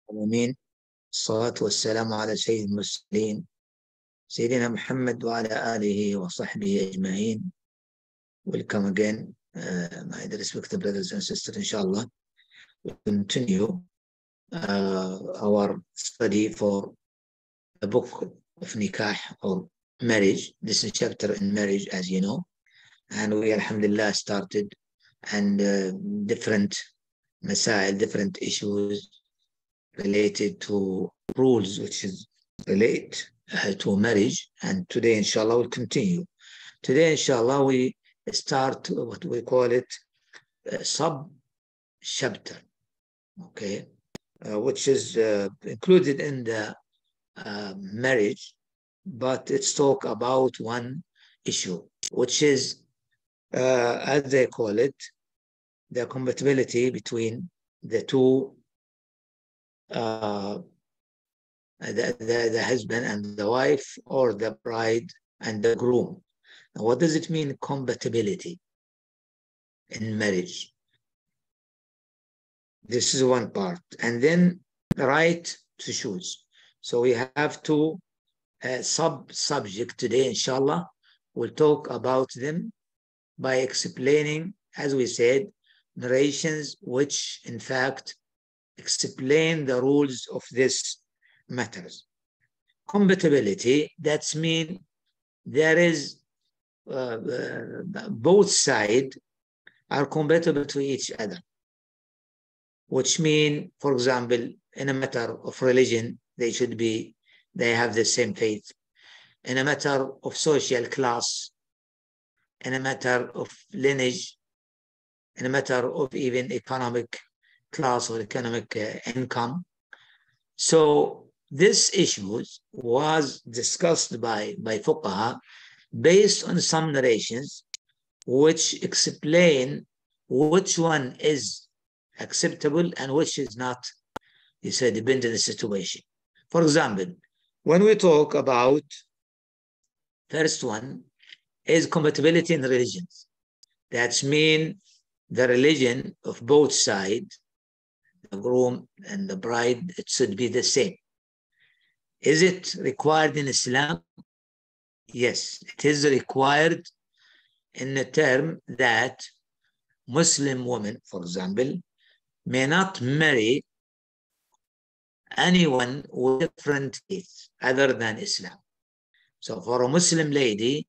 آمين. الصلاة والسلام على سيد المرسلين سيدنا محمد وعلى آله وصحبه أجمعين. Welcome again, my respected brothers and sisters. Inshallah, we continue our study for the book of Nikah or marriage. This is chapter in marriage, as you know, and we alhamdulillah started and different masail, different issues related to rules which is relate to marriage, and today inshallah we'll continue. Today inshallah we start what we call it sub chapter, okay, which is included in the marriage, but it's talk about one issue, which is as they call it, the compatibility between the two the husband and the wife, or the bride and the groom. Now, what does it mean, compatibility in marriage? This is one part. And then the right to choose. So we have two subjects today, inshallah. We'll talk about them by explaining, as we said, narrations which in fact explain the rules of this matters. Compatibility, that's mean there is both sides are compatible to each other, which mean, for example, in a matter of religion, they have the same faith. In a matter of social class, in a matter of lineage, in a matter of even economic class or economic income. So this issue was discussed by fuqaha based on some narrations which explain which one is acceptable and which is not. You say depending on the situation. For example, when we talk about first one is compatibility in religions. That's mean the religion of both sides, the groom and the bride, it should be the same. Is it required in Islam? Yes, it is required in the term that Muslim women, for example, may not marry anyone with different faith other than Islam. So for a Muslim lady,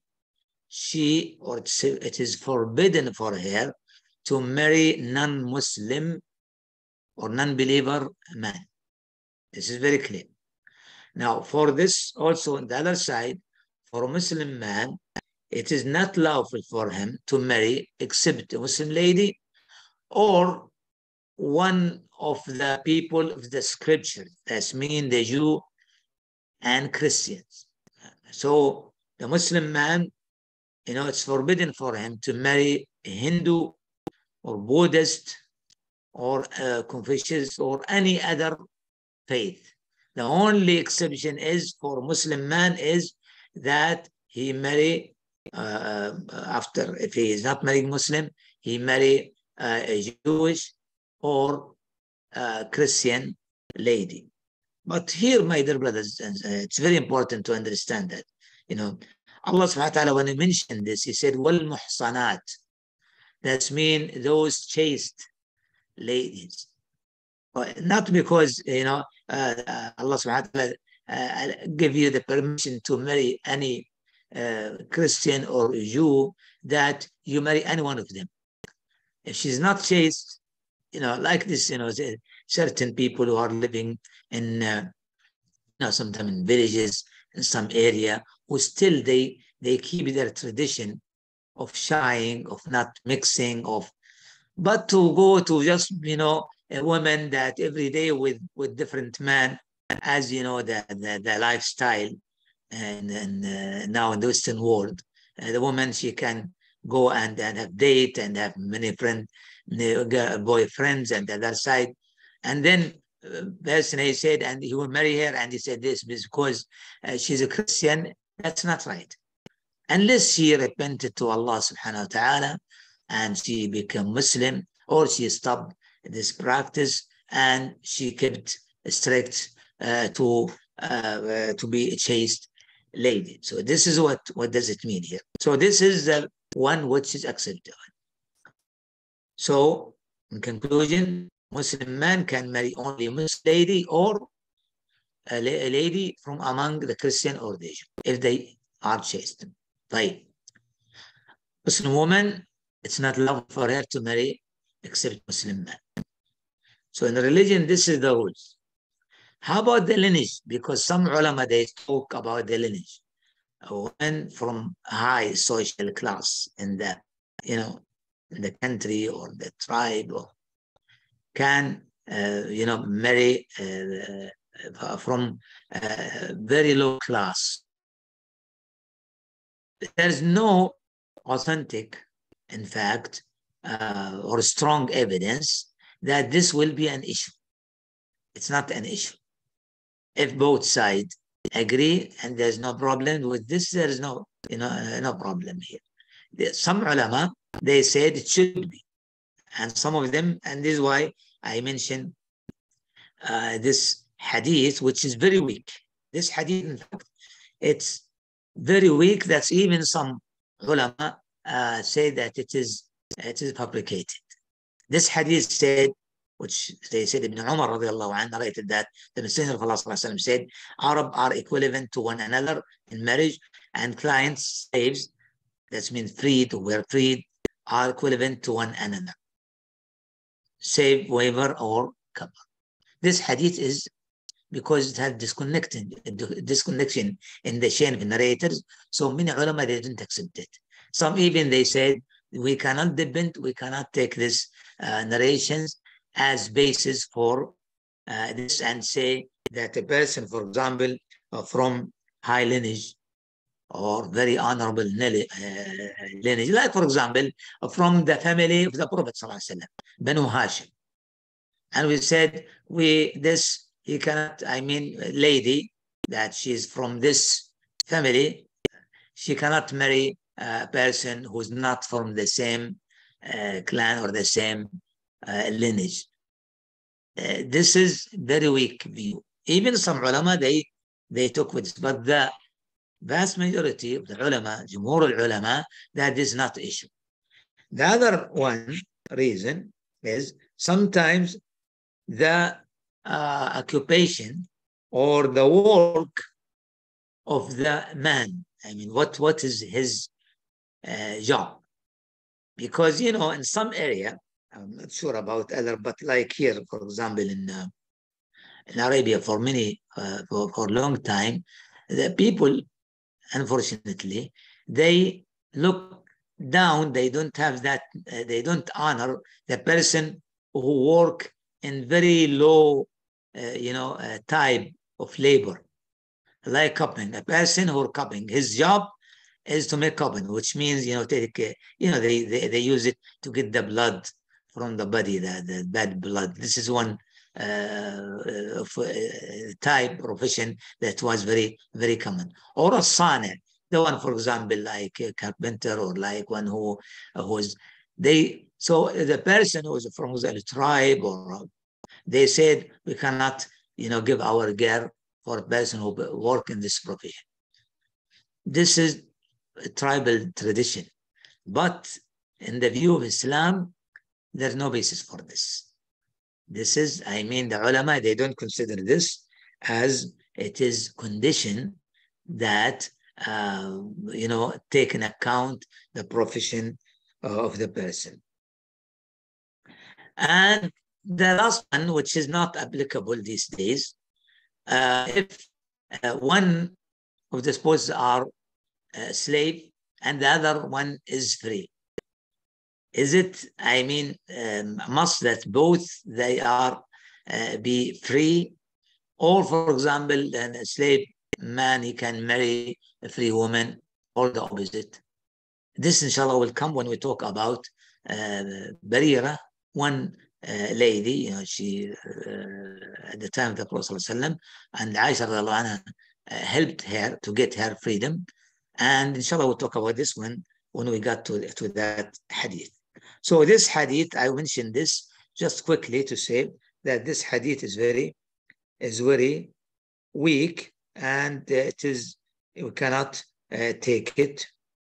it is forbidden for her to marry non-Muslim or non-believer man. This is very clear. Now, for this also on the other side, for a Muslim man, it is not lawful for him to marry except a Muslim lady or one of the people of the scripture. That's mean the Jew and Christians. So the Muslim man, it's forbidden for him to marry a Hindu or Buddhist or Confucius or any other faith. The only exception is for Muslim man is that he marry after, if he is not marrying Muslim, he marry a Jewish or Christian lady. But here, my dear brothers, it's very important to understand that, Allah subhanahu wa ta'ala, when he mentioned this, he said, wal muhsanat. That means those chaste ladies. Not because, Allah subhanahu wa ta'ala give you the permission to marry any Christian or Jew, that you marry any one of them. If she's not chaste, like this, certain people who are living in, sometimes in villages, in some area, who still they keep their tradition of shying, of not mixing, but to go to just, a woman that every day with different men, as the lifestyle, and now in the Western world, the woman, she can go and have date and have many boyfriends and the other side, and then person he said, and he will marry her, and he said this because she's a Christian. That's not right. Unless she repented to Allah subhanahu wa ta'ala and she became Muslim, or she stopped this practice and she kept strict to be chaste lady. So this is what does it mean here. So this is the one which is acceptable. So in conclusion, Muslim man can marry only a Muslim lady or a lady from among the Christian or the Asian if they are chaste. Right. Muslim woman, it's not lawful for her to marry except Muslim man. So in religion, this is the rules. How about the lineage? Because some ulama, they talk about the lineage. A woman from high social class in the, in the country or the tribe, or can, marry from very low class. There's no authentic, in fact, or strong evidence that this will be an issue. It's not an issue. If both sides agree and there's no problem with this, there is no, no problem here. Some ulama, they said it should be. And some of them, and this is why I mentioned this hadith, which is very weak. This hadith, in fact, it's very weak. That's even some ulama say that it is fabricated. This hadith said, which they said Ibn Umar radiallahu anhu narrated that the Messenger of Allah said, Arab are equivalent to one another in marriage, and clients, slaves, that means freed or were freed, are equivalent to one another, save, waiver, or cover. This hadith is because it had disconnection in the chain of narrators, so many ulama, they didn't accept it. Some even, they said, we cannot take this narrations as basis for this, and say that a person, for example, from high lineage or very honorable lineage, like for example, from the family of the Prophet ﷺ, Banu Hashim, and we said he cannot, lady that she's from this family, she cannot marry a person who's not from the same clan or the same lineage. This is very weak view. Even some ulama, they took with this, but the vast majority of the ulama, jumhur al-ulama, that is not the issue. The other one reason is sometimes the occupation or the work of the man. What is his job? Because, in some area, I'm not sure about other, but like here, for example, in Arabia, for a long time, the people, unfortunately, they look down. They don't have that. They don't honor the person who work in very low, type of labor, like cupping. A person who cupping, his job is to make cupping, which means, they use it to get the blood from the body, the bad blood. This is one type profession that was very, very common. Or a sane, the one, for example, like a carpenter, or like one so the person who is from the tribe, or they said we cannot, give our girl for a person who work in this profession. This is a tribal tradition, but in the view of Islam, there's no basis for this. This is, the ulama, they don't consider this as it is condition that, take in account the profession of the person. And the last one, which is not applicable these days, if one of the spouses are slave and the other one is free, is it, must that both they are be free? Or, for example, then a slave man, he can marry a free woman, or the opposite? This, inshallah, will come when we talk about Barira, one lady, she, at the time of the Prophet ﷺ, and Aisha radiallahu anha helped her to get her freedom. And inshallah, we'll talk about this one when we got to that hadith. So this hadith, I mentioned this just quickly to say that this hadith is very is very weak, and we cannot take it,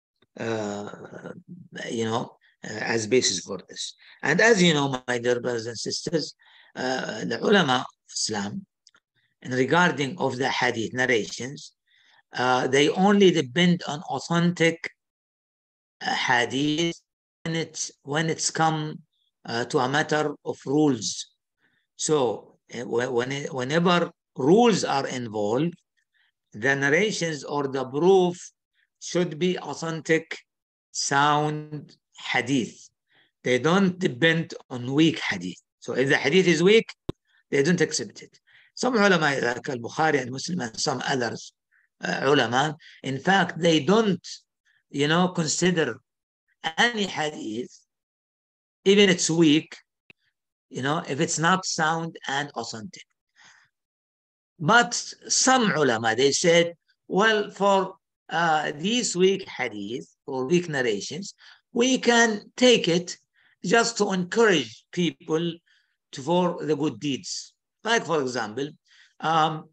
as basis for this. And as you know, my dear brothers and sisters, the ulama of Islam, and regarding of the hadith narrations, they only depend on authentic hadith when it's come to a matter of rules. So whenever rules are involved, the narrations or the proof should be authentic, sound hadith. They don't depend on weak hadith. So if the hadith is weak, they don't accept it. Some ulama like al-Bukhari and Muslim and some others ulama, in fact, they don't, consider any hadith, even it's weak, if it's not sound and authentic. But some ulama, they said, well, for these weak hadith or weak narrations, we can take it just to encourage people for the good deeds. Like, for example, I'm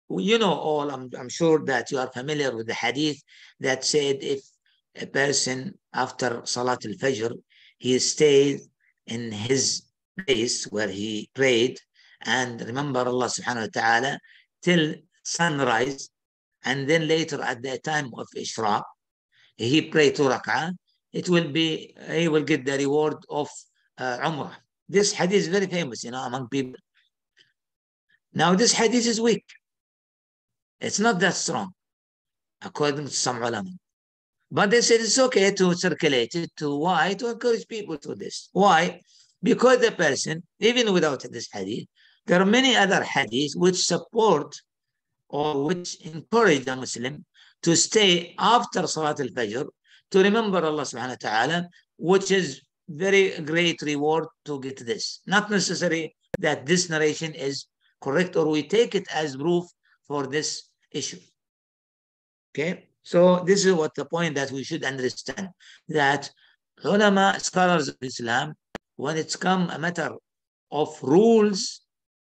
sure that you are familiar with the hadith that said if a person after Salat al-Fajr, he stays in his place where he prayed and remember Allah subhanahu wa ta'ala till sunrise, and then later at the time of Ishraq, he prayed 2 rak'ah, he will get the reward of Umrah. This hadith is very famous, among people. Now, this hadith is weak. It's not that strong, according to some ulama. But they said it's okay to circulate it. Why? To encourage people to this. Why? Because the person, even without this hadith, there are many other hadiths which support or which encourage the Muslim to stay after Salat al-Fajr to remember Allah subhanahu wa ta'ala, which is very great reward to get this. Not necessary that this narration is correct or we take it as proof for this issue. Okay, so this is what the point that we should understand, that ulama, scholars of Islam, when it's come a matter of rules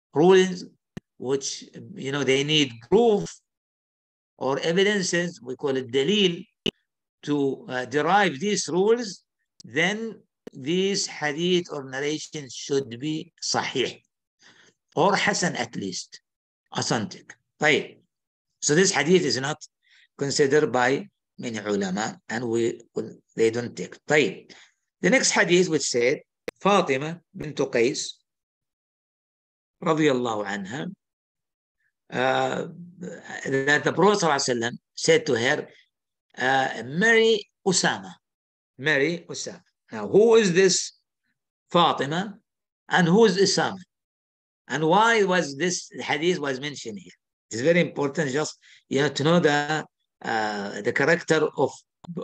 which they need proof or evidences, we call it dalil, to derive these rules, then these hadith or narrations should be sahih or hasan, at least authentic. Right. So this hadith is not considered by many ulama, and they don't take. طيب. The next hadith which said Fatima bint Qais radiyallahu anha, that the Prophet ﷺ said to her, marry Usama. Marry Usama. Now, who is this Fatima and who is Usama? And why was this hadith was mentioned here? It's very important just to know the character of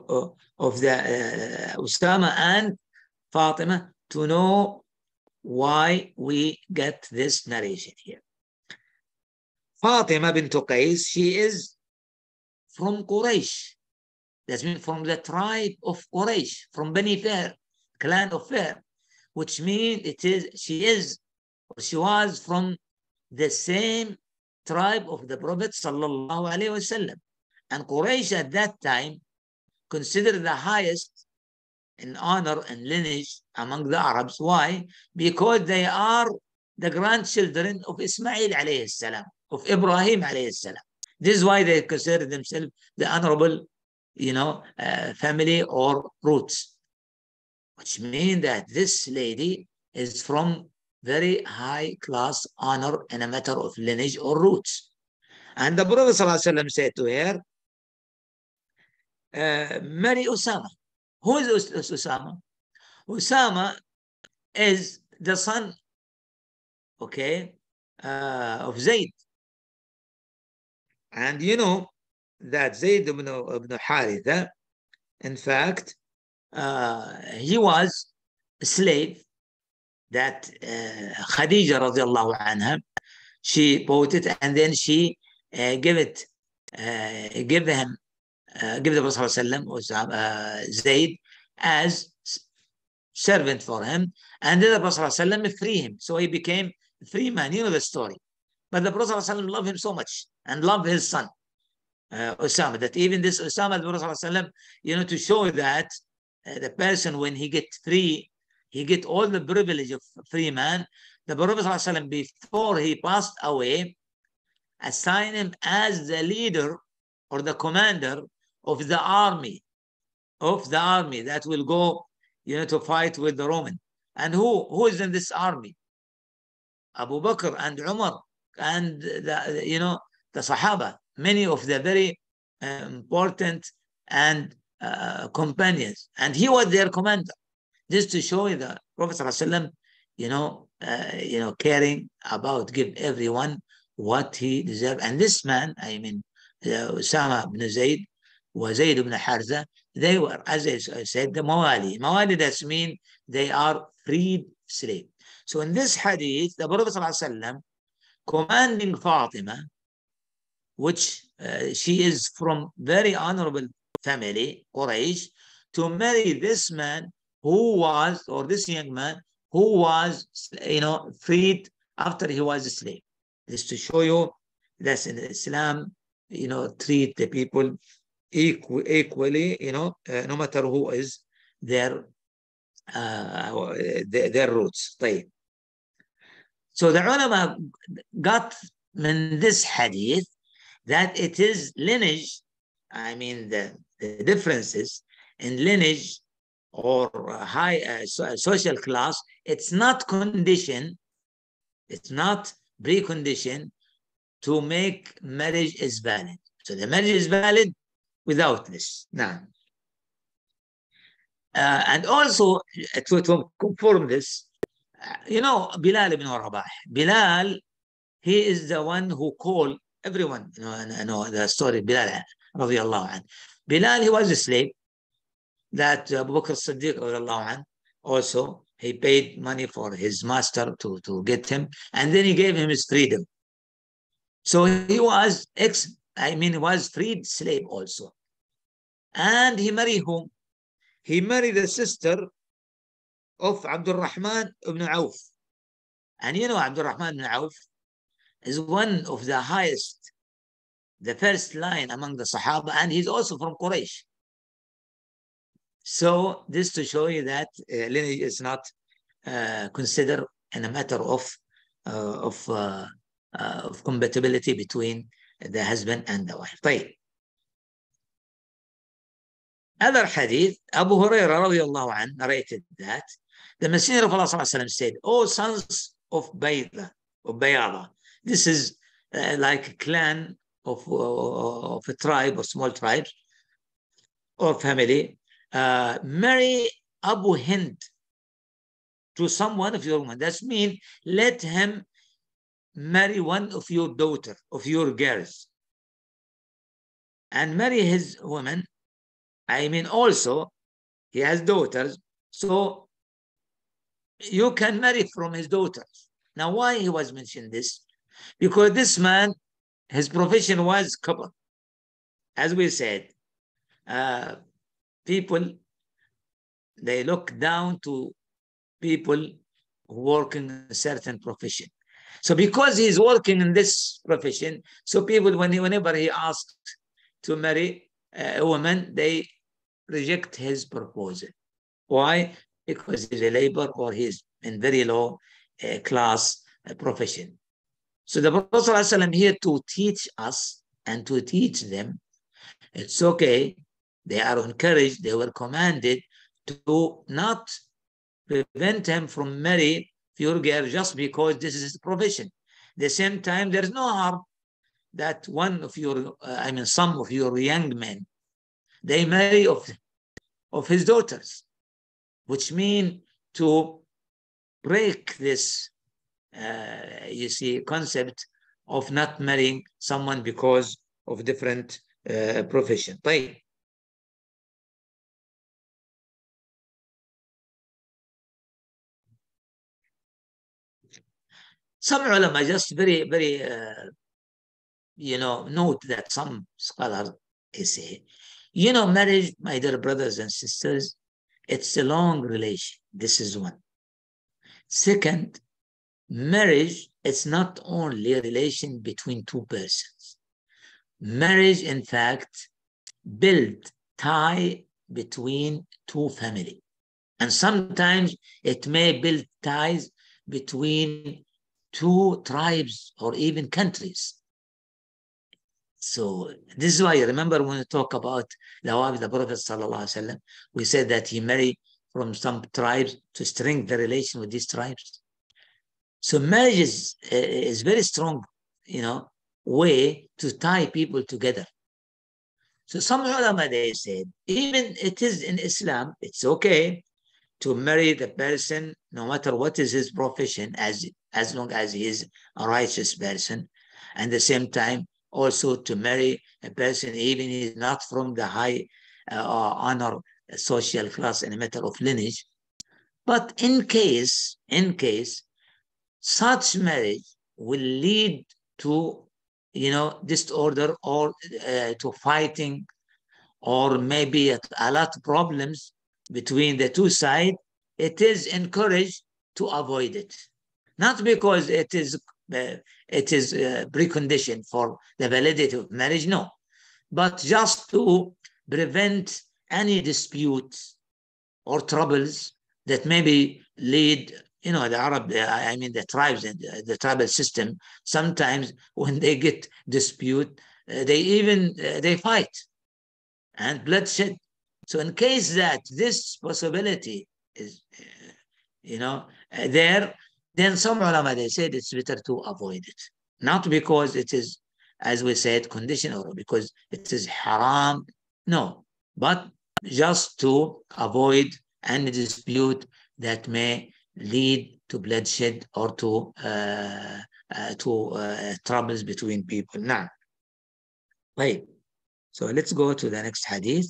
the Usama and Fatima, to know why we get this narration here. Fatima bint Qais, she is from Quraysh. That means from the tribe of Quraysh, from Bani Fair, clan of Fair, which means she was from the same tribe of the Prophet sallallahu alaihi wasallam. And Quraysh at that time considered the highest in honor and lineage among the Arabs. Why? Because they are the grandchildren of Ismail alayhi salam, of Ibrahim alayhi salam. This is why they consider themselves the honorable, family or roots, which means that this lady is from very high class honor in a matter of lineage or roots. And the Prophet ﷺ said to her, marry Usama. Who is Usama? Usama is the son, of Zayd. And you know that Zayd ibn Haritha, in fact, he was a slave that Khadija radiallahu anha, she bought it and then she give the Prophet ﷺ Zayd as servant for him, and then the Prophet ﷺ free him, so he became a free man. You know the story. But the Prophet ﷺ loved him so much and loved his son, Osama, that even this Osama, the Prophet ﷺ, to show that the person, when he gets free, he get all the privilege of a free man. The Prophet ﷺ, before he passed away, assigned him as the leader or the commander of the army that will go, to fight with the Roman. And who is in this army? Abu Bakr and Umar and the Sahaba, many of the very important and companions, and he was their commander. Just to show you the Prophet ﷺ, caring about give everyone what he deserved. And this man, Usama ibn Zayd, Zayd ibn Harza, they were, as I said, the Mawali. Mawali, that mean they are freed slaves. So in this hadith, the Prophet ﷺ commanding Fatima, which she is from very honorable family, Quraysh, to marry this man or this young man who was, freed after he was a slave. This to show you that in Islam, treat the people equally, no matter who is their roots. طيب. So the ulama got in this hadith that it is lineage, the differences in lineage or high social class, it's not condition, it's not precondition to make marriage is valid. So the marriage is valid without this. Now, and also to confirm this, Bilal ibn Rabah. Bilal, he is the one who called everyone, know the story, Bilal radiallahu anh. Bilal, he was a slave that Abu Bakr as-Siddiq radiallahu anh, also, he paid money for his master to get him, and then he gave him his freedom. So he was was freed slave also. And he married whom? He married the sister of Abdul Rahman ibn Auf. And Abdul Rahman ibn Auf is one of the highest, the first line among the Sahaba, and he's also from Quraysh. So this to show you that lineage is not considered in a matter of compatibility between the husband and the wife. طيب. Other hadith, Abu Hurairah radiallahu anh narrated that the Messenger of Allah said, "O sons of Bayada, this is like a clan of a tribe or small tribes or family, marry Abu Hind to someone of your women. That means let him marry one of your daughter, of your girls, and marry his woman. Also, he has daughters, so you can marry from his daughters." Now, why he was mentioned this? Because this man, his profession was couple. As we said, people, they look down to people who work in a certain profession. So because he's working in this profession, so people, whenever he asks to marry a woman, they reject his proposal. Why? Because he's a labor or he's in very low class profession. So the Prophet ﷺ here to teach us and to teach them, it's okay. They are encouraged, they were commanded to not prevent him from marrying your girl just because this is his profession. At the same time, there's no harm that one of your, some of your young men, they marry of his daughters, which mean to break this, concept of not marrying someone because of different profession. طيب. Some ulama just very, very, note that some scholars say, marriage, my dear brothers and sisters, it's a long relation. This is one. Second, marriage is not only a relation between two persons. Marriage, in fact, build tie between two families. And sometimes it may build ties between two tribes or even countries. So this is why, remember when we talk about the Prophet ﷺ, we said that he married from some tribes to strengthen the relation with these tribes. So marriage is very strong, way to tie people together. So some ulama, they said, even it is in Islam, it's okay to marry the person, no matter what is his profession, as long as he is a righteous person. And at the same time, also to marry a person, even he is not from the high honor social class in a matter of lineage. But in case such marriage will lead to, disorder or to fighting, or maybe a lot of problems between the two sides, it is encouraged to avoid it. Not because it is a precondition for the validity of marriage, no, but just to prevent any disputes or troubles that maybe lead, the tribes and the tribal system, sometimes when they get dispute, they fight and bloodshed. So in case that this possibility is, there, then some ulama, they said it's better to avoid it. Not because it is, as we said, conditional, or because it is haram, no, but just to avoid any dispute that may lead to bloodshed or to troubles between people. Now, wait. So let's go to the next hadith.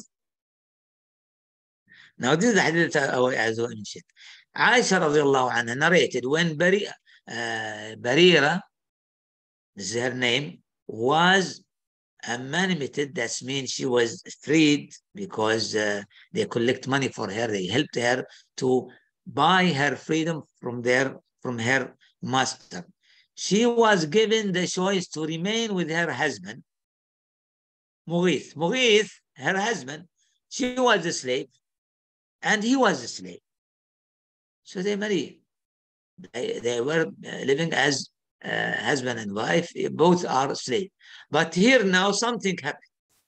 Now this is the hadith as I mentioned. Aisha radiallahu anha narrated when Barira, this is her name, was manumitted. That means she was freed because they collect money for her. They helped her to buy her freedom from her master. She was given the choice to remain with her husband, Mughith, her husband. She was a slave and he was a slave. So they married. They were living as husband and wife. Both are slaves. But here now something happened.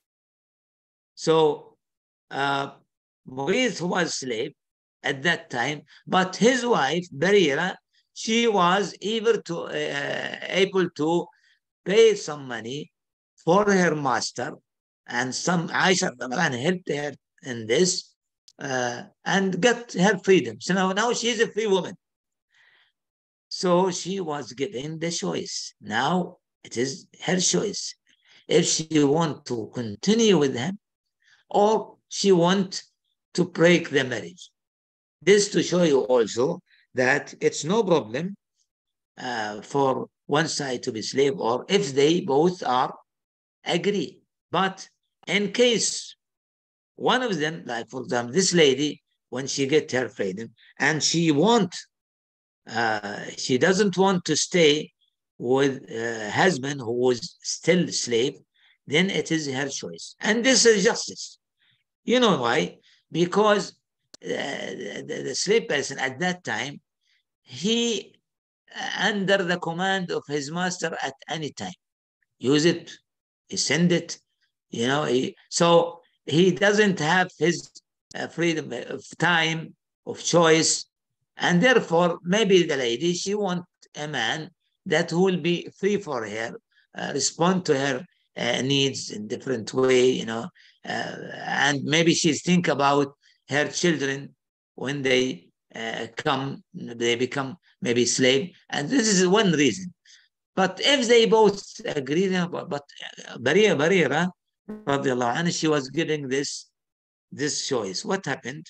So Mughith was slave at that time, but his wife, Barira, she was able to pay some money for her master, and some Aisha helped her in this and get her freedom. So now she is a free woman. So she was given the choice. Now it is her choice. If she wants to continue with him or she wants to break the marriage. This to show you also that it's no problem for one side to be slave, or if they both are agree. But in case one of them, like for example, this lady, when she gets her freedom and she doesn't want to stay with a husband who was still a slave, then it is her choice. And this is justice. You know why? Because the slave person at that time, he under the command of his master at any time. Use it, he send it, so he doesn't have his freedom of time, of choice. And therefore, maybe the lady, she wants a man that will be free for her, respond to her needs in different way, and maybe she's think about her children when they become maybe slave. And this is one reason. But if they both agree, but Barira, radiallahu anha, she was giving this choice. What happened?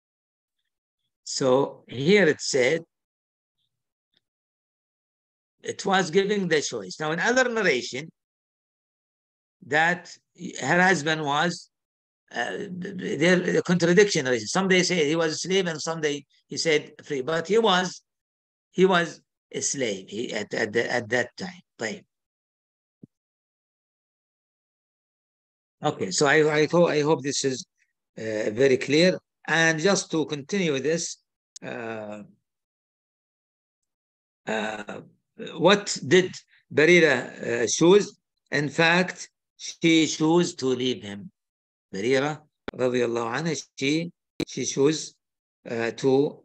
So here it said, it was giving the choice. Now in other narration, that her husband was, the contradiction. Some they say he was a slave and some he said free, but he was slave at that time. طيب. Okay, so I hope this is very clear. And just to continue with this, what did Barira choose? In fact, she chose to leave him. Barira, radiallahu anha, she chose to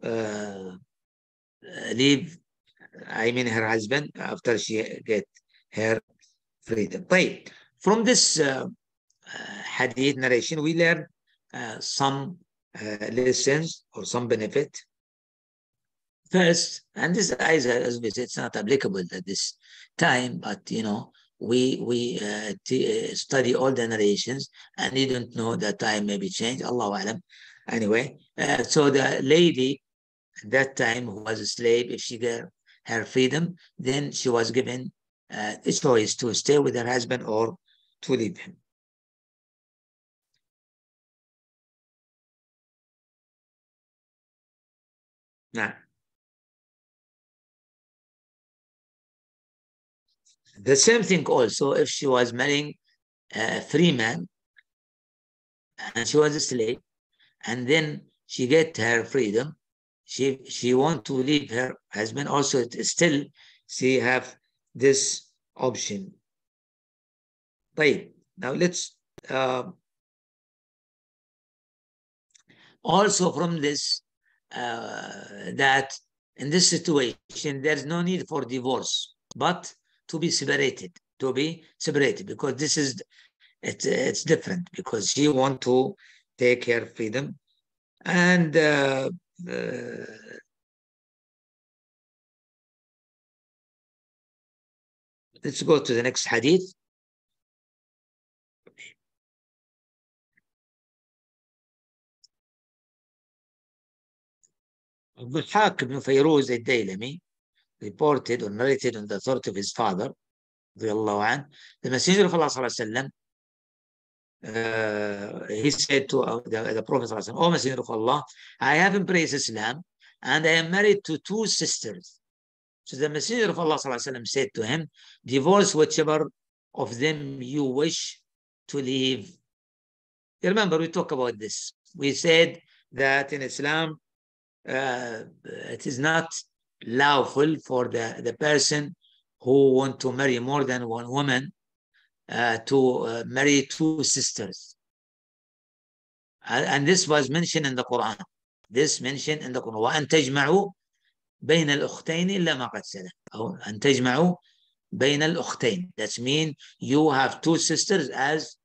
leave, I mean her husband, after she get her freedom. طيب. From this hadith narration, we learn some lessons or some benefit. First, and this, as we said, it's not applicable at this time, but you know, we study all the narrations, and you don't know that time may be changed. Allahu Alam. Anyway, so the lady at that time who was a slave, if she got her freedom, then she was given the choice to stay with her husband or to leave him. Now, the same thing also if she was marrying a free man and she was a slave, and then she get her freedom, she want to leave her husband, also still she have this option. Right. Now let's also from this that in this situation there's no need for divorce, but to be separated, because this is it's different, because she want to take her freedom. And let's go to the next hadith. Dhahhak ibn Fayruz al-Daylami reported or narrated on the authority of his father, the Messenger of Allah sallallahu he said to the Prophet sallallahu, "O Messenger of Allah, I have embraced Islam and I am married to 2 sisters." So the Messenger of Allah sallallahu said to him, "Divorce whichever of them you wish to leave." You remember we talked about this. We said that in Islam, it is not lawful for the person who want to marry more than one woman to marry 2 sisters. And this was mentioned in the Quran. This mentioned in the Quran. وَأَن تَجْمَعُوا بَيْنَ الْأُخْتَيْنِ إِلَّا مَا قَدْ سَلَفَ. أو أن تجمعوا بين الأختين. That means you have 2 sisters as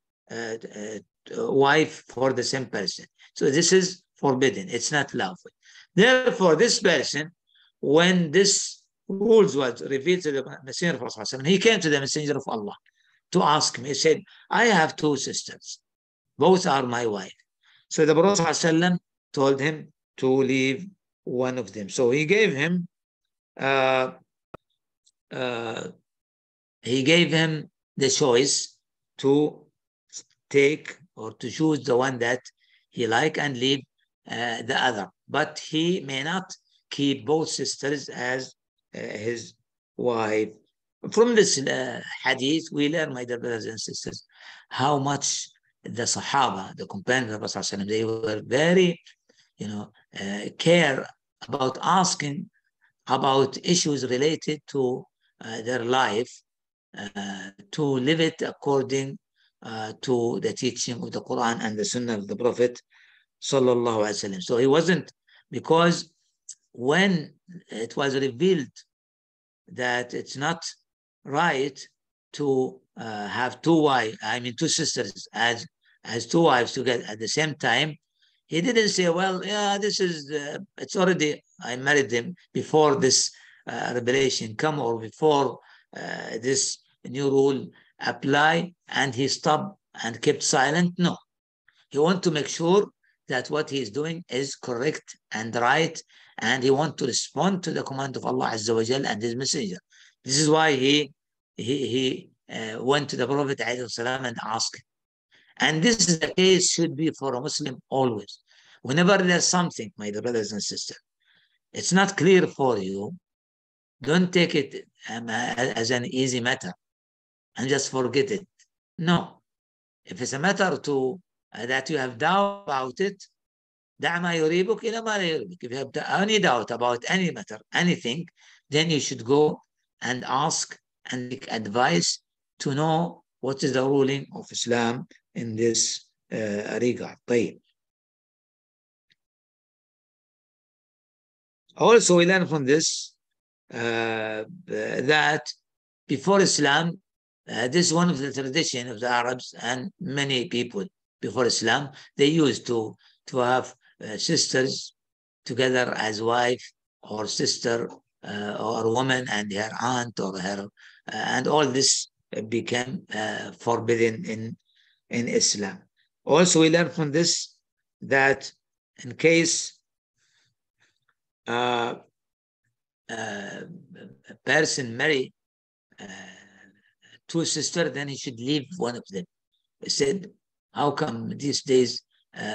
wife for the same person. So this is forbidden. It's not lawful. Therefore, this person, when this rules was revealed to the Messenger of Allah, he came to the Messenger of Allah to ask me. He said, "I have 2 sisters. Both are my wife." So the Prophet ﷺ told him to leave one of them. So he gave him the choice to take or to choose the one that he liked and leave the other. But he may not keep both sisters as his wife. From this hadith, we learn, my dear brothers and sisters, how much the Sahaba, the companions of the Prophet, they were very, care about asking about issues related to their life, to live it according to the teaching of the Quran and the Sunnah of the Prophet sallallahu alaihi wasallam. So he wasn't, because when it was revealed that it's not right to have 2 sisters as 2 wives together at the same time, he didn't say, "Well, yeah, this is it's already, I married them before this revelation come, or before this new rule apply," and he stopped and kept silent. No, he wants to make sure that what he is doing is correct and right, and he wants to respond to the command of Allah Azza wa Jal and his messenger. This is why he went to the Prophet ﷺ and asked. And this is the case should be for a Muslim always. Whenever there's something, my brothers and sisters, it's not clear for you, Don't take it as an easy matter and just forget it. No. If it's a matter to that you have doubt about it, دع ما يريبك إلى ما لا يريبك. If you have any doubt about any matter, anything, then you should go and ask and take advice to know what is the ruling of Islam in this regard. طيب. Also, we learn from this that before Islam, this is one of the tradition of the Arabs and many people before Islam, they used to have sisters together as wife or sister or woman and her aunt or her, and all this became forbidden in Islam. Also, we learn from this that in case a person marry two sisters, then he should leave one of them. He said, how come these days,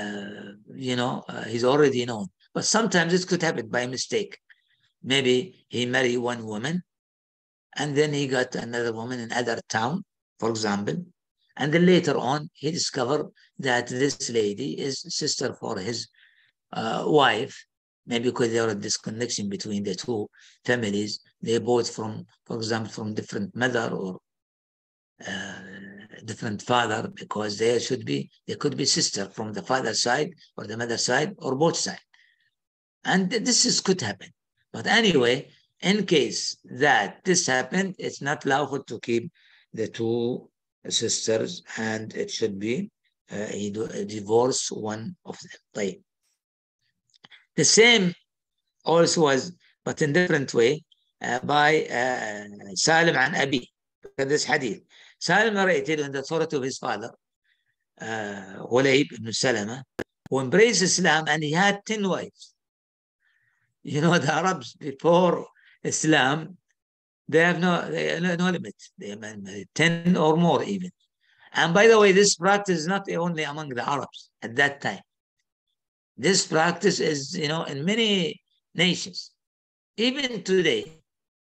he's already known. But sometimes it could happen by mistake. Maybe he married one woman, and then he got another woman in another town, for example. And then later on, he discovered that this lady is sister for his wife, maybe because there was a disconnection between the two families. They both from, for example, from different mother or different father, because they could be sister from the father side or the mother side or both sides. And this could happen. But anyway, in case that this happened, it's not lawful to keep the two sisters, and it should be divorce one of them. The same also was, but in different way, by Salim and Abi. This hadith. Salim narrated in the authority of his father, Hulayb ibn Salama, who embraced Islam, and he had 10 wives. You know, the Arabs before Islam, they have no limit. They have 10 or more even. And by the way, this practice is not only among the Arabs at that time. This practice is, in many nations. Even today,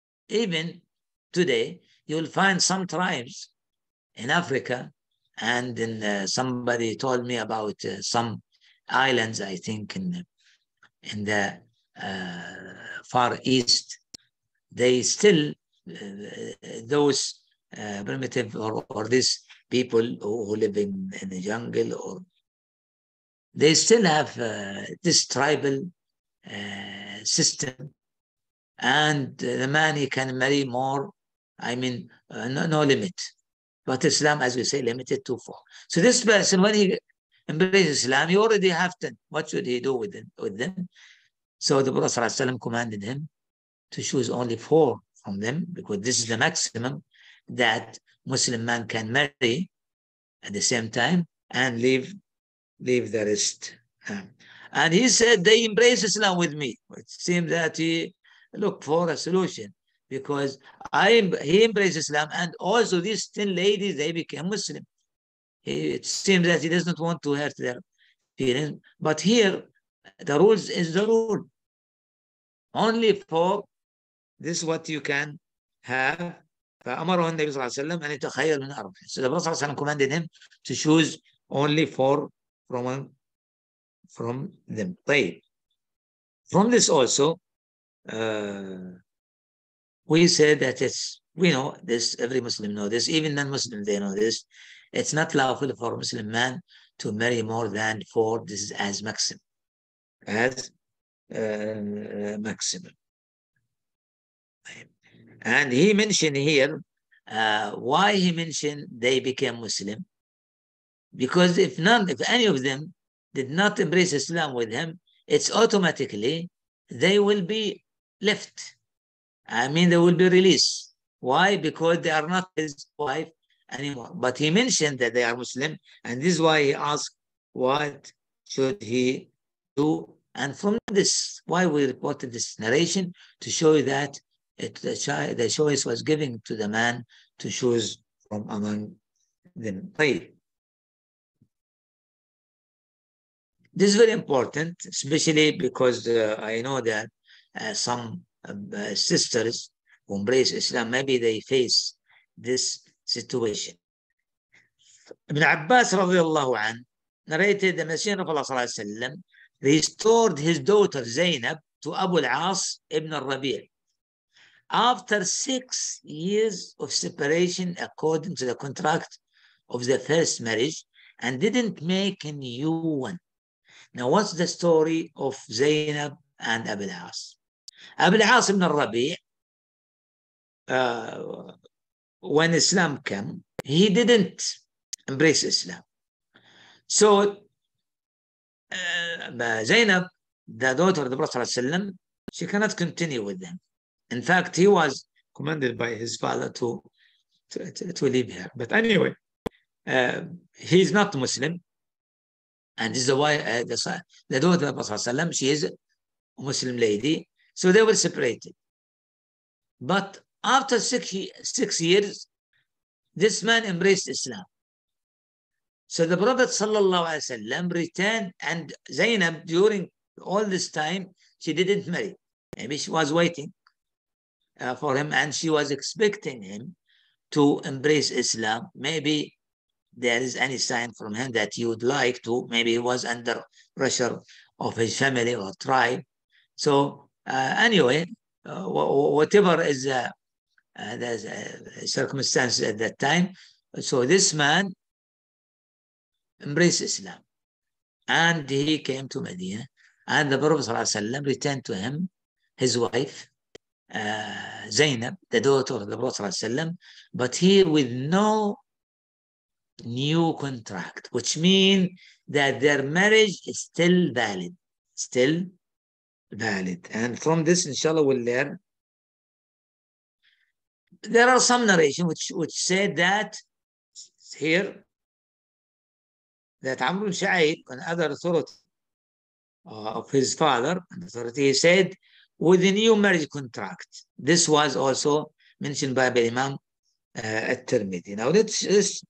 you will find some tribes in Africa, and in somebody told me about some islands, I think in the Far East, they still, those primitive or these people who live in the jungle, or they still have this tribal system, and the man, he can marry more, no limit. But Islam, as we say, limited to 4. So this person, when he embraces Islam, he already have 10. What should he do with them? So the Prophet ﷺ commanded him to choose only 4 from them, because this is the maximum that Muslim man can marry at the same time and leave the rest. And he said, they embrace Islam with me. It seems that he looked for a solution, because he embraced Islam, and also these 10 ladies, they became Muslim. It seems that he doesn't want to hurt their feelings. But here, the rules is the rule. Only 4, this is what you can have. فأمره النبي صلى الله عليه وسلم أن يتخير من 4. So the Prophet صلى الله عليه وسلم commanded him to choose only 4 from them. طيب. From this also, we said that we know this, every Muslim knows this, even non-Muslims, they know this. It's not lawful for a Muslim man to marry more than 4. This is as maximum. Maximum. And he mentioned here, why he mentioned they became Muslim. Because if any of them did not embrace Islam with him, it's automatically they will be left. They will be released. Why? Because they are not his wife anymore. But he mentioned that they are Muslim, and this is why he asked, what should he do? And from this, why we reported this narration, to show you that the choice was given to the man to choose from among them. This is very important, especially because I know that some sisters, who embrace Islam, maybe they face this situation. Ibn Abbas radiallahu anh narrated the Messenger of Allah sallallahu alaihi wasallam restored his daughter Zainab to Abu al-As ibn al-Rabi' after 6 years of separation according to the contract of the first marriage, and didn't make a new one. Now, what's the story of Zainab and Abu al-As? Abu al-As ibn al-Rabi' when Islam came, he didn't embrace Islam. So Zainab, the daughter of the Prophet ﷺ, she cannot continue with them. In fact, he was commanded by his father to leave her. But anyway, he's not Muslim, and this is why the daughter of the Prophet ﷺ, she is a Muslim lady. So they were separated. But after 6 years, this man embraced Islam. So the Prophet ﷺ returned, and Zainab, during all this time, she didn't marry. Maybe she was waiting for him, and she was expecting him to embrace Islam. Maybe there is any sign from him that you would like to. Maybe he was under pressure of his family or tribe. So anyway, whatever is the circumstances at that time, so this man embraced Islam, and he came to Medina, and the Prophet ﷺ returned to him his wife Zainab, the daughter of the Prophet ﷺ, but here with no new contract, which means that their marriage is still valid. And from this, inshallah, we'll learn. There are some narrations which say that here, that Amr ibn Shu'ayb, another authority of his father, he said, with a new marriage contract. This was also mentioned by Imam at-Tirmidhi. Now let's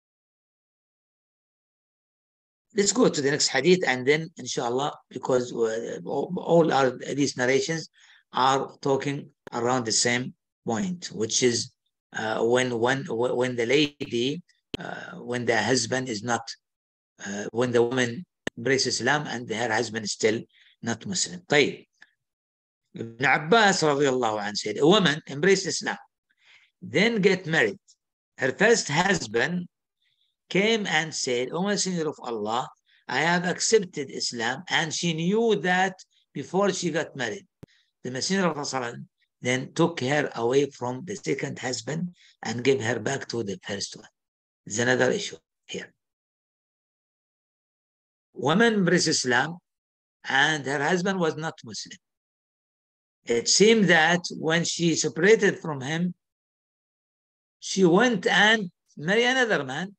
go to the next hadith, and then inshallah, because all these narrations are talking around the same point, which is when the lady, when the husband is not, when the woman embraces Islam and her husband is still not Muslim. طيب. Ibn Abbas radiallahu anh said, a woman embraced Islam, then get married. Her first husband came and said, O Messenger of Allah, I have accepted Islam, and she knew that before she got married. The Messenger of Allah then took her away from the second husband and gave her back to the first one. There's another issue here. Woman embraced Islam, and her husband was not Muslim. It seemed that when she separated from him, she went and married another man.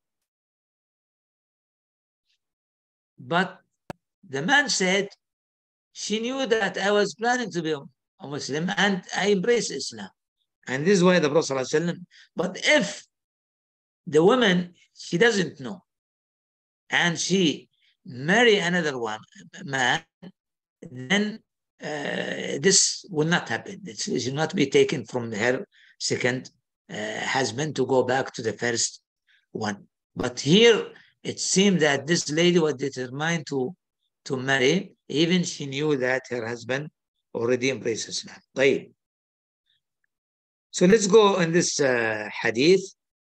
But the man said, she knew that I was planning to be a Muslim and I embraced Islam. And this is why the Prophet ﷺ, but if the woman, she doesn't know, and she marry another man, then this will not happen. It should not be taken from her second husband to go back to the first one. But here it seemed that this lady was determined to marry, even she knew that her husband already embraced Islam. طيب. So let's go in this hadith.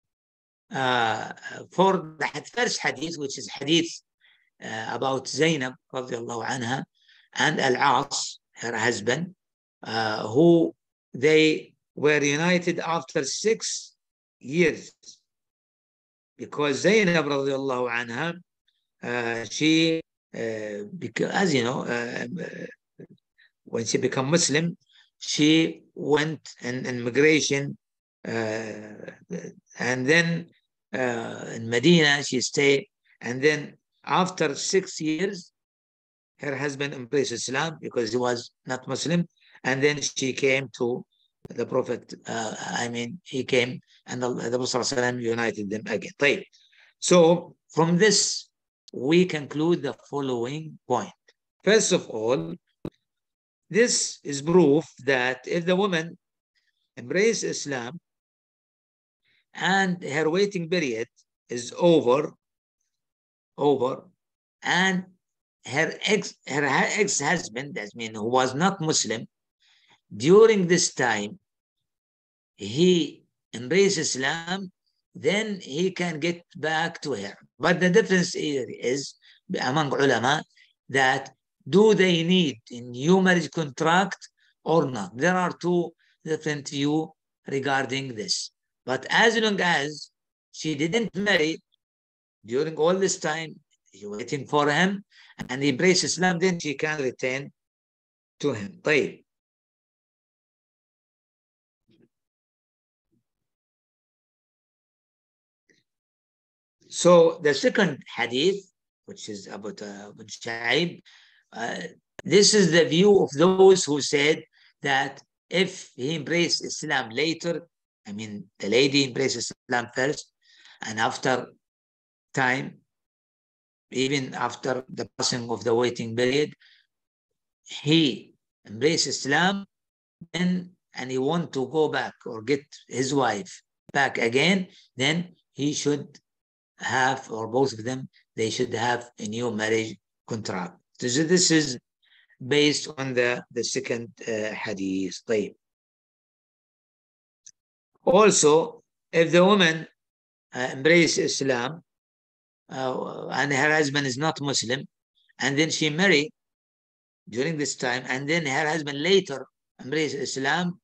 For the first hadith, which is hadith about Zainab radiallahu anha and Al-As, her husband, who they were united after 6 years, because Zainab radiallahu anha, she, as you know, when she became Muslim, she went in immigration, and then in Medina she stayed, and then after 6 years, her husband embraced Islam because he was not Muslim, and then she came to the Prophet. He came, and the Prophet ﷺ united them again. طيب. So from this, we conclude the following point. First of all, this is proof that if the woman embrace Islam and her waiting period is over, and her ex-husband, that means who was not Muslim, during this time, he embraced Islam, then he can get back to her. But the difference here is among ulama that do they need a new marriage contract or not? There are two different views regarding this. But as long as she didn't marry during all this time, she waiting for him and he embraced Islam, then she can return to him. طيب. So the second hadith, which is about Shu'aib, this is the view of those who said that if he embraced Islam later, I mean, the lady embraced Islam first, and after time, even after the passing of the waiting period, he embraced Islam, and he want to go back or get his wife back again, then he should have, or both of them, they should have a new marriage contract. So this is based on the second hadith. طيب. Also, if the woman embraces Islam and her husband is not Muslim, and then she married during this time, and then her husband later embraces Islam,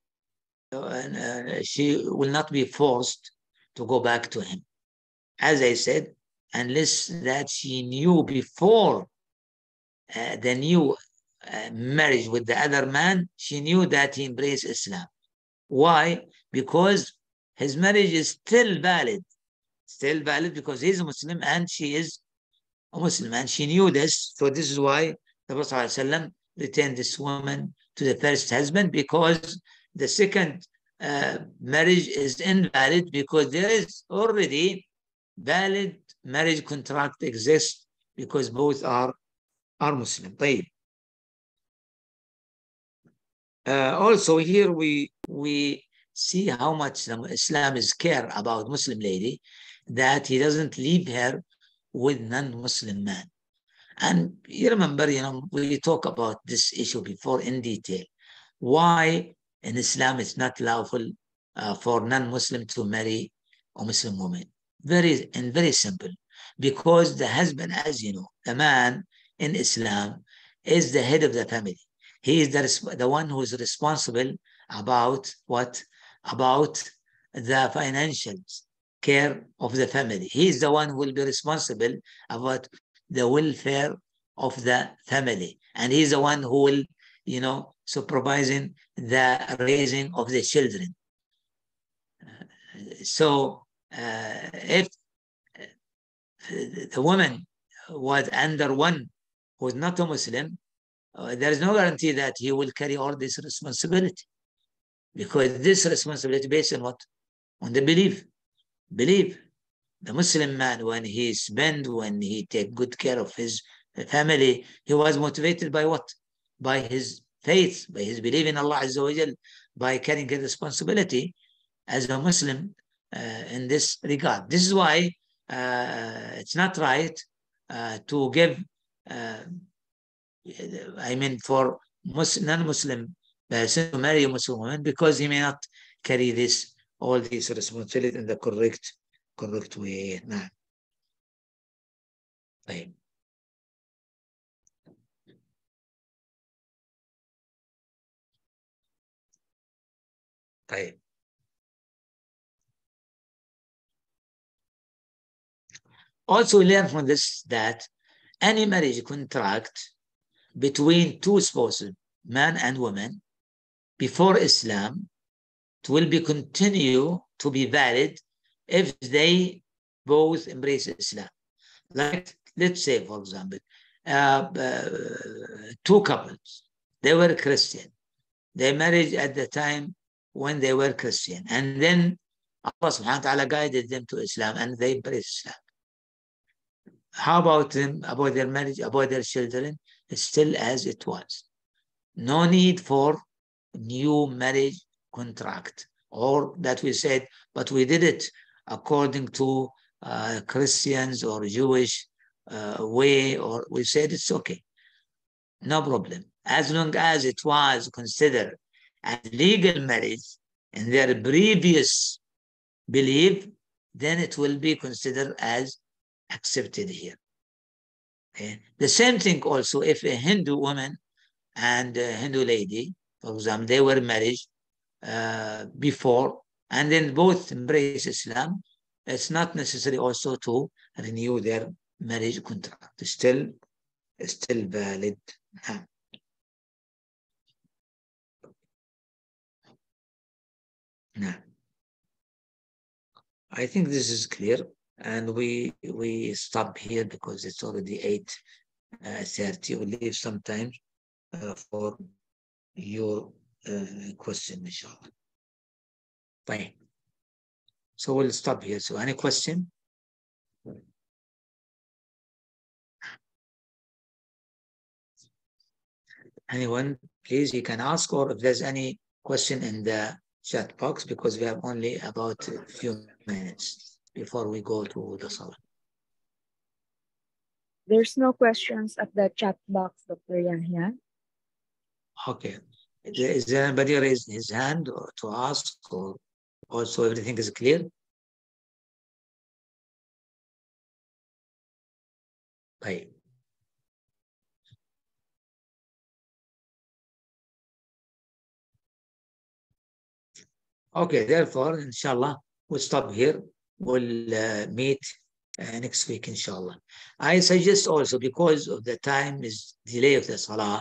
she will not be forced to go back to him. As I said, unless that she knew before the new marriage with the other man, she knew that he embraced Islam. Why? Because his marriage is still valid because he's a Muslim and she is a Muslim, and she knew this. So this is why the Prophet ﷺ returned this woman to the first husband, because the second marriage is invalid because there is already valid marriage contract exists because both are Muslim. طيب. Also here we see how much Islam is care about Muslim lady, that he doesn't leave her with non-Muslim man. And you remember, we talk about this issue before in detail. Why in Islam it's not lawful for non-Muslim to marry a Muslim woman? Very simple. Because the husband, as you know, the man in Islam is the head of the family. He is the one who is responsible about what? About the financial care of the family. He is the one who will be responsible about the welfare of the family. And he's the one who will, supervising the raising of the children. So if the woman was under one who is not a Muslim, there is no guarantee that he will carry all this responsibility, because this responsibility based on what? On the belief. The Muslim man, when he take good care of his family, he was motivated by what? By his faith, by his belief in Allah Azza wa Jal, by carrying his responsibility as a Muslim in this regard. This is why it's not right to give, for non-Muslim person to marry a Muslim woman, because he may not carry all these responsibilities in the correct way. نعم. طيب. Also, we learn from this that any marriage contract between two spouses, man and woman, before Islam, it will be continue to be valid if they both embrace Islam. Like, let's say, for example, two couples, they were Christian. They married at the time when they were Christian. And then Allah subhanahu wa ta'ala guided them to Islam and they embraced Islam. How about them, about their marriage, about their children? It's still as it was. No need for new marriage contract. or that we said, but we did it according to Christians or Jewish way, or we said it's okay. No problem. As long as it was considered as legal marriage in their previous belief, then it will be considered as accepted here. Okay. The same thing also if a Hindu woman and a Hindu lady, for example, they were married before, and then both embrace Islam, it's not necessary also to renew their marriage contract. It's still valid. No. I think this is clear, and we stop here because it's already 8:30. We'll leave some time for your question, inshallah. Fine. So we'll stop here. So any question? Anyone, please, you can ask, or if there's any question in the chat box, because we have only about a few minutes before we go to the Salah. There's no questions at the chat box, Dr. Yahya. Okay. Is there anybody raised his hand or to ask, or also everything is clear? Right. Okay, therefore, inshallah, we'll stop here. We'll meet next week, inshallah. I suggest also, because of the time is delay of the Salah,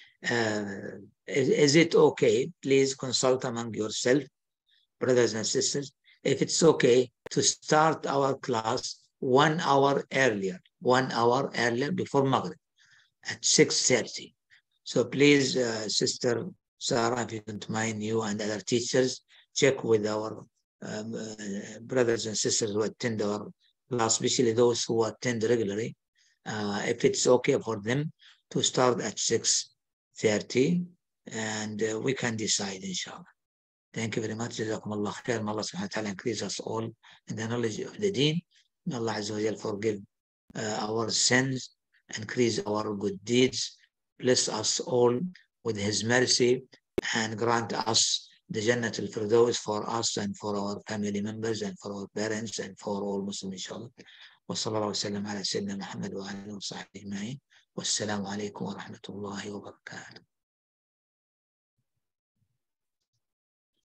is it okay? Please consult among yourself, brothers and sisters, if it's okay to start our class 1 hour earlier, 1 hour earlier before Maghrib at 6:30. So please, Sister Sarah, if you don't mind, you and other teachers, check with our brothers and sisters who attend our class, especially those who attend regularly, if it's okay for them to start at 6:30, and we can decide, inshallah. Thank you very much. Jazakum Allah khair. May Allah subhanahu wa ta'ala increase us all in the knowledge of the deen. May Allah Azza wa Jal forgive our sins, increase our good deeds, bless us all with His mercy, and grant us the Jannat al-Firdaus for us and for our family members and for our parents and for all Muslims, inshallah. وصلى الله وسلم على سيدنا محمد وعلى آله وصحبه أجمعين والسلام عليكم ورحمة الله وبركاته.